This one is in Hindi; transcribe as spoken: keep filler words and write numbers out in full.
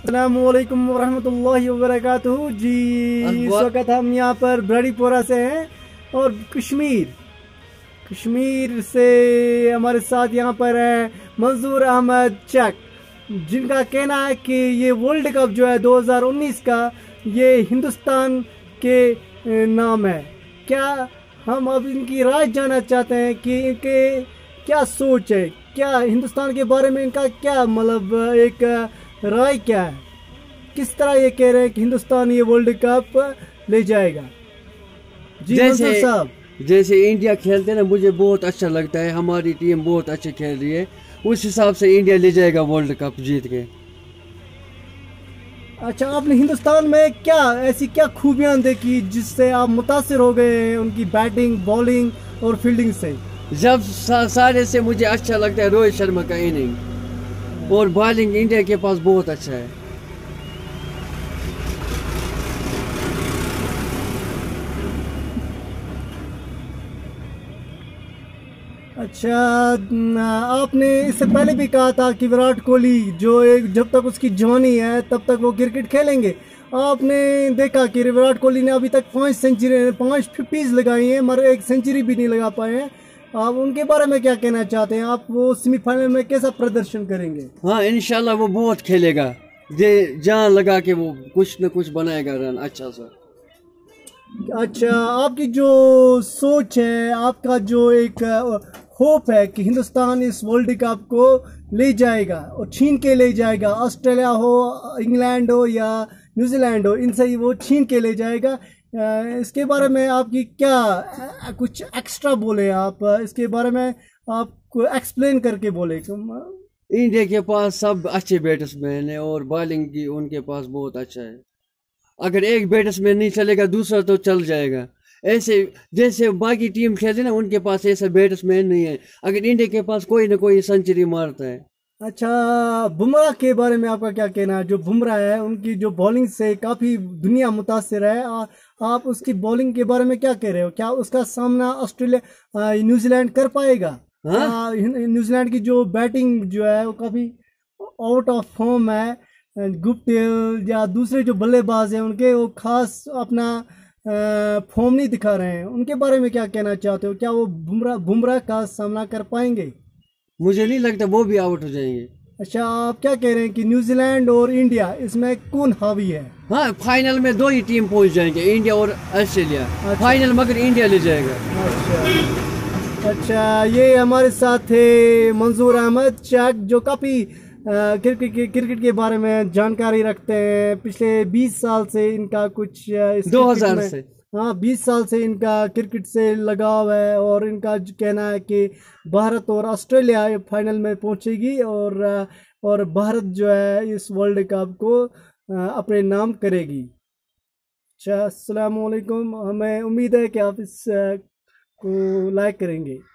अस्सलामुअलैकुम वरहमतुल्लाहि वबरकातुहू जी। इस वक्त हम यहाँ पर ब्राडीपोरा से हैं और कश्मीर कश्मीर से हमारे साथ यहाँ पर है मंजूर अहमद चक, जिनका कहना है कि ये वर्ल्ड कप जो है दो हज़ार उन्नीस का ये हिंदुस्तान के नाम है। क्या हम अब इनकी राय जानना चाहते हैं कि इनके क्या सोच है, क्या हिंदुस्तान के बारे में इनका क्या मतलब एक राय क्या है, किस तरह ये कह रहे हैं कि हिंदुस्तान ये वर्ल्ड कप ले जाएगा। जी मंसूर साहब, जैसे इंडिया खेलते हैं ना, मुझे बहुत अच्छा लगता है। हमारी टीम बहुत अच्छी खेल रही है, उस हिसाब से इंडिया ले जाएगा वर्ल्ड कप जीत के। अच्छा, आपने हिंदुस्तान में क्या ऐसी क्या खूबियां देखी जिससे आप मुतासिर हो गए हैं उनकी बैटिंग, बॉलिंग और फील्डिंग से? जब सा, सारे से मुझे अच्छा लगता है रोहित शर्मा का इनिंग, और बॉलिंग इंडिया के पास बहुत अच्छा है। अच्छा, आपने इससे पहले भी कहा था कि विराट कोहली जो एक जब तक उसकी जवानी है तब तक वो क्रिकेट खेलेंगे। आपने देखा कि विराट कोहली ने अभी तक पांच सेंचुरी पांच फिफ्टीज लगाई हैं मगर एक सेंचुरी भी नहीं लगा पाए हैं। आप उनके बारे में क्या कहना चाहते हैं? आप वो सेमीफाइनल में कैसा प्रदर्शन करेंगे? हाँ, इंशाल्लाह वो बहुत खेलेगा, जे जान लगा के वो कुछ न कुछ बनाएगा रन अच्छा सा। अच्छा, आपकी जो सोच है, आपका जो एक होप है कि हिंदुस्तान इस वर्ल्ड कप को ले जाएगा और छीन के ले जाएगा, ऑस्ट्रेलिया हो, इंग्लैंड हो या न्यूजीलैंड हो, इनसे ही वो छीन के ले जाएगा, इसके बारे में आपकी क्या कुछ एक्स्ट्रा बोले? आप इसके बारे में आप एक्सप्लेन करके बोले। इंडिया के पास सब अच्छे बैट्समैन है और बॉलिंग की उनके पास बहुत अच्छा है। अगर एक बैट्समैन नहीं चलेगा दूसरा तो चल जाएगा। ऐसे जैसे बाकी टीम खेलते ना, उनके पास ऐसा बैट्समैन नहीं है। अगर इंडिया के पास कोई ना कोई सेंचुरी मारता है। अच्छा, बुमराह के बारे में आपका क्या कहना है? जो बुमराह है उनकी जो बॉलिंग से काफ़ी दुनिया मुतासिर है। आ, आप उसकी बॉलिंग के बारे में क्या कह रहे हो? क्या उसका सामना ऑस्ट्रेलिया न्यूजीलैंड कर पाएगा? न्यूजीलैंड की जो बैटिंग जो है वो काफ़ी आउट ऑफ फॉर्म है। गुप्टिल या दूसरे जो बल्लेबाज हैं उनके वो खास अपना फॉर्म नहीं दिखा रहे हैं। उनके बारे में क्या कहना चाहते हो? क्या वो बुमराह बुमराह का सामना कर पाएंगे? मुझे नहीं लगता, वो भी आउट हो जाएंगे। अच्छा, आप क्या कह रहे हैं कि न्यूजीलैंड और इंडिया इसमें कौन हावी है? हाँ, फाइनल में दो ही टीम पहुंच जाएंगे, इंडिया और ऑस्ट्रेलिया। अच्छा। फाइनल मगर इंडिया ले जाएगा। अच्छा अच्छा, ये हमारे साथ थे मंजूर अहमद चक, जो काफ़ी क्रिकेट के क्रिकेट के बारे में जानकारी रखते हैं। पिछले बीस साल से इनका कुछ दो हज़ार से हाँ बीस साल से इनका क्रिकेट से लगाव है और इनका कहना है कि भारत और ऑस्ट्रेलिया फाइनल में पहुंचेगी और और भारत जो है इस वर्ल्ड कप को अपने नाम करेगी। अच्छा, अस्सलाम वालेकुम। हमें उम्मीद है कि आप इस को लाइक करेंगे।